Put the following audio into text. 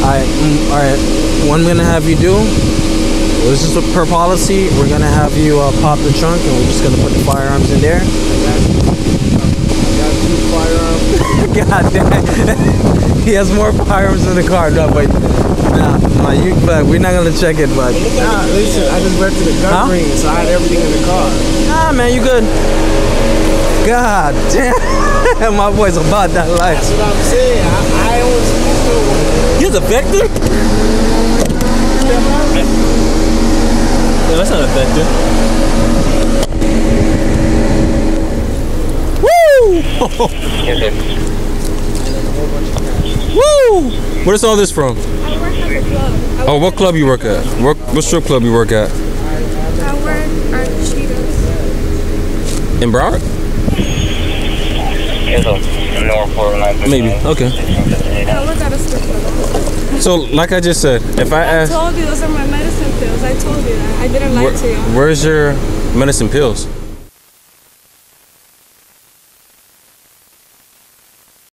Alright. What I'm gonna have you do, this is per policy, we're gonna have you pop the trunk and we're just gonna put the firearms in there. I got 2 firearms. God damn. He has more firearms in the car. No, but we're not gonna check it, but Nah, listen, I just went to the gun ring, so I had everything in the car. Nah, man, you good. God damn. My boy's about that life. That's what I'm saying. I always He's a Vector? Yeah, that's not a Vector. Woo! Woo! Where's all this from? I work at the club. Oh, what club you work at? What strip club you work at? I work at Cheetahs. In Broward? Maybe. Okay. I work at a strip club. So, like I just said, if I I ask, told you those are my medicine pills. I told you that. I didn't lie to you. where's your medicine pills?